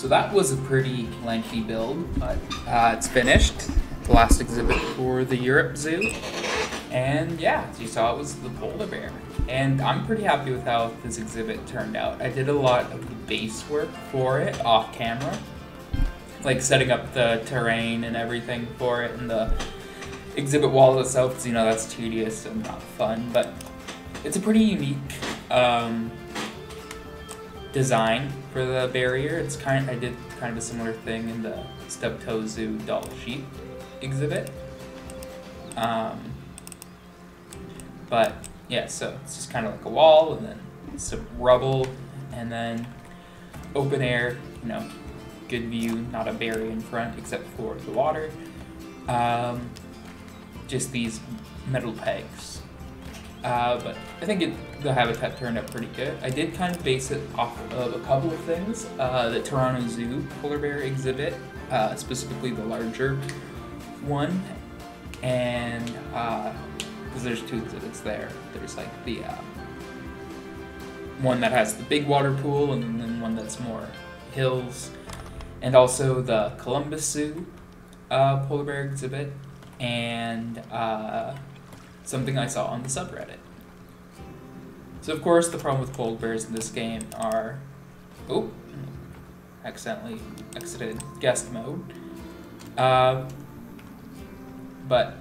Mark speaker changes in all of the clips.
Speaker 1: So that was a pretty lengthy build, but it's finished. The last exhibit for the Europe Zoo. And yeah, as you saw, it was the polar bear. And I'm pretty happy with how this exhibit turned out. I did a lot of the base work for it off camera, like setting up the terrain and everything for it, and the exhibit wall itself, because you know that's tedious and not fun, but it's a pretty unique design for the barrier. I did kind of a similar thing in the Stub-Toe Zoo doll sheep exhibit. But yeah, so it's just kind of like a wall and then some rubble and then open air, you know, good view, not a barrier in front except for the water. Just these metal pegs. But I think the habitat turned out pretty good. I did kind of base it off of a couple of things. The Toronto Zoo polar bear exhibit, specifically the larger one, and because there's two exhibits there. There's like the one that has the big water pool, and then one that's more hills, and also the Columbus Zoo polar bear exhibit, and something I saw on the subreddit. So of course the problem with polar bears in this game are, oh, accidentally exited guest mode. But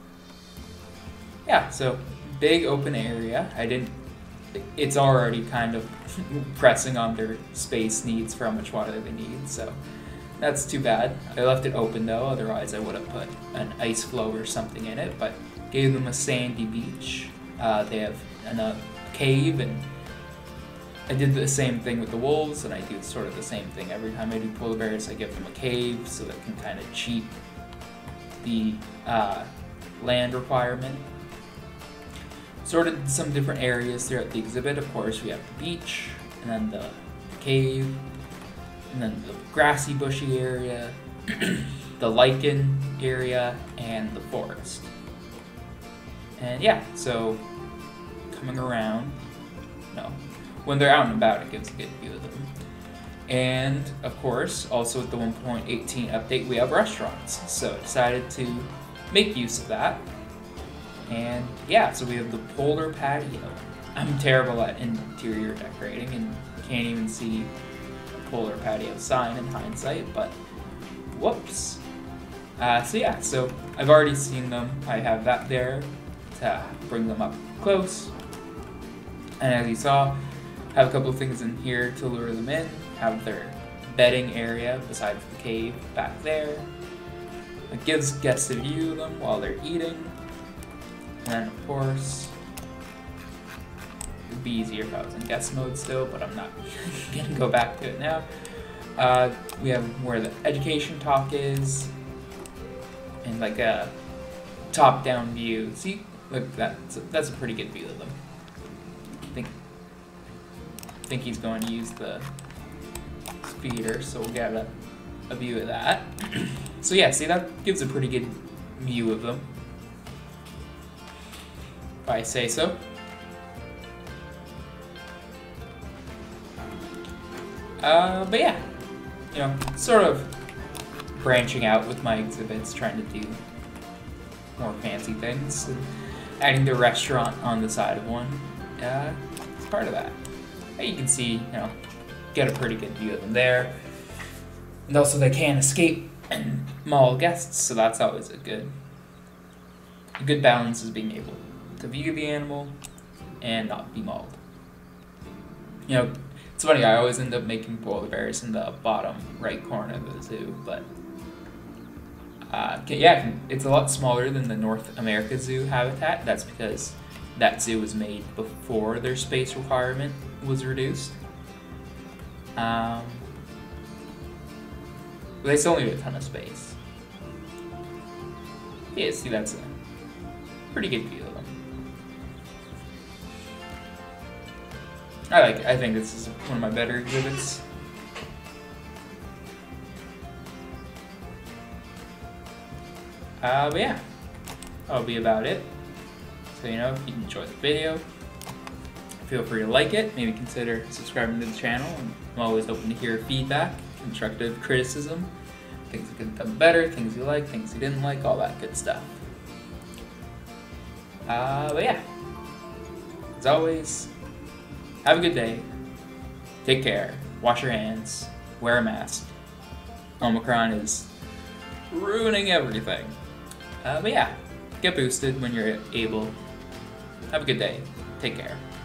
Speaker 1: yeah, so big open area. It's already kind of pressing on their space needs for how much water they need, so that's too bad. I left it open though, otherwise I would have put an ice floe or something in it, but gave them a sandy beach. They have a cave, and I did the same thing with the wolves, and I do sort of the same thing every time I do polar bears. I give them a cave so that can kind of cheat the land requirement. Sorted some different areas throughout the exhibit. Of course, we have the beach, and then the cave, and then the grassy bushy area, the lichen area, and the forest. And yeah, so coming around, when they're out and about, it gives a good view of them. And of course, also with the 1.18 update, we have restaurants. So I decided to make use of that. And yeah, so we have the Polar Patio. I'm terrible at interior decorating and can't even see a Polar Patio sign in hindsight, but whoops. So yeah, so I've already seen them. I have that there to bring them up close. And as you saw, have a couple of things in here to lure them in. Have their bedding area besides the cave back there. It gives guests a view of them while they're eating. And then of course, it'd be easier if I was in guest mode still, but I'm not gonna go back to it now. We have where the education talk is, and like a top-down view. See, look at that. That's a pretty good view of them. I think he's going to use the speeder, so we'll get a view of that. So yeah, see, that gives a pretty good view of them, if I say so. But yeah, you know, sort of branching out with my exhibits, trying to do more fancy things, and adding the restaurant on the side of one. It's part of that. You can see, you know, get a pretty good view of them there. And also they can't escape maul guests, so that's always a good balance, is being able to view the animal and not be mauled. You know, it's funny, I always end up making polar bears in the bottom right corner of the zoo, but yeah, it's a lot smaller than the North America Zoo habitat. That's because that zoo was made before their space requirement was reduced. But they still need a ton of space. Yeah, see, that's a pretty good view of them. I think this is one of my better exhibits. But yeah, that'll be about it. So, you know, if you enjoyed the video, feel free to like it, maybe consider subscribing to the channel. I'm always open to hear feedback. constructive criticism, things you could have done better, things you like, things you didn't like, all that good stuff. But yeah, as always, have a good day, take care, wash your hands, wear a mask. Omicron is ruining everything. But yeah, get boosted when you're able. Have a good day, take care.